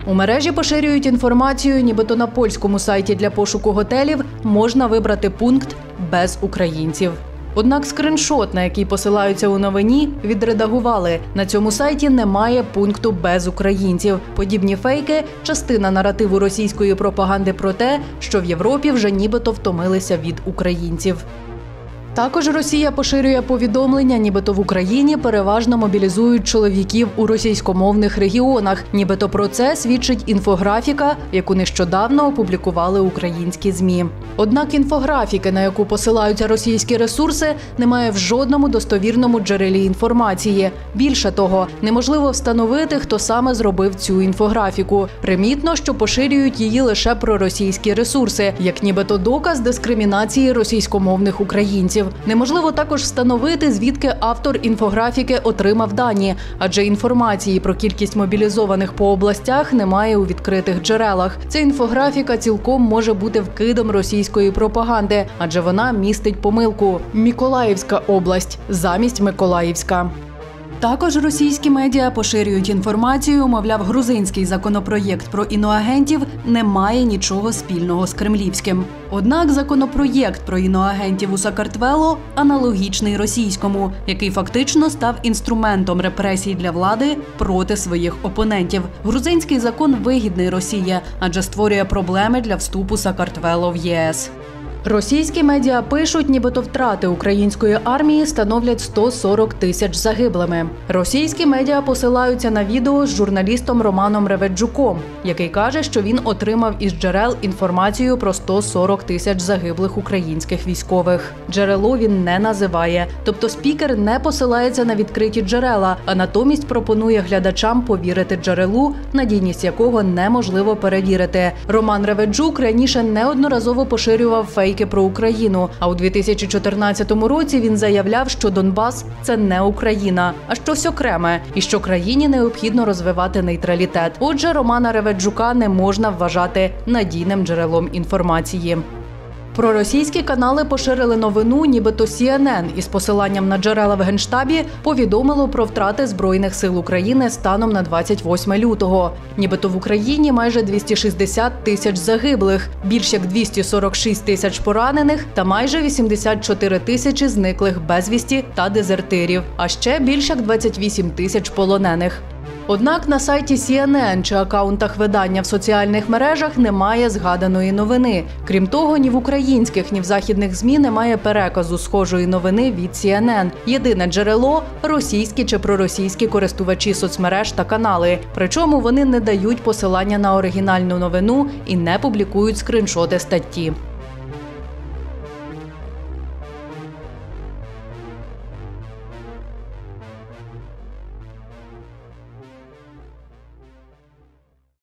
У мережі поширюють інформацію, нібито на польському сайті для пошуку готелів можна вибрати пункт «Без українців». Однак скриншот, на який посилаються у новині, відредагували. На цьому сайті немає пункту «Без українців». Подібні фейки – частина наративу російської пропаганди про те, що в Європі вже нібито втомилися від українців. Також Росія поширює повідомлення, нібито в Україні переважно мобілізують чоловіків у російськомовних регіонах. Нібито про це свідчить інфографіка, яку нещодавно опублікували українські ЗМІ. Однак інфографіки, на яку посилаються російські ресурси, немає в жодному достовірному джерелі інформації. Більше того, неможливо встановити, хто саме зробив цю інфографіку. Примітно, що поширюють її лише проросійські ресурси, як нібито доказ дискримінації російськомовних українців. Неможливо також встановити, звідки автор інфографіки отримав дані, адже інформації про кількість мобілізованих по областях немає у відкритих джерелах. Ця інфографіка цілком може бути вкидом російської пропаганди, адже вона містить помилку «Миколаївська область» замість «Миколаївська». Також російські медіа поширюють інформацію, мовляв, грузинський законопроєкт про іноагентів не має нічого спільного з кремлівським. Однак законопроєкт про іноагентів у Сакартвело аналогічний російському, який фактично став інструментом репресій для влади проти своїх опонентів. Грузинський закон вигідний Росії, адже створює проблеми для вступу Сакартвело в ЄС. Російські медіа пишуть, нібито втрати української армії становлять 140 тисяч загиблими. Російські медіа посилаються на відео з журналістом Романом Реведжуком, який каже, що він отримав із джерел інформацію про 140 тисяч загиблих українських військових. Джерело він не називає, тобто спікер не посилається на відкриті джерела, а натомість пропонує глядачам повірити джерелу, надійність якого неможливо перевірити. Роман Реведжук раніше неодноразово поширював фейки про Україну, а у 2014 році він заявляв, що Донбас – це не Україна, а щось окреме, і що країні необхідно розвивати нейтралітет. Отже, Романа Реведжука не можна вважати надійним джерелом інформації. Проросійські канали поширили новину, нібито CNN із посиланням на джерела в Генштабі повідомило про втрати Збройних сил України станом на 28 лютого. Нібито в Україні майже 260 тисяч загиблих, більш як 246 тисяч поранених та майже 84 тисячі зниклих безвісті та дезертирів, а ще більш як 28 тисяч полонених. Однак на сайті CNN чи акаунтах видання в соціальних мережах немає згаданої новини. Крім того, ні в українських, ні в західних ЗМІ немає переказу схожої новини від CNN. Єдине джерело – російські чи проросійські користувачі соцмереж та канали. Причому вони не дають посилання на оригінальну новину і не публікують скриншоти статті.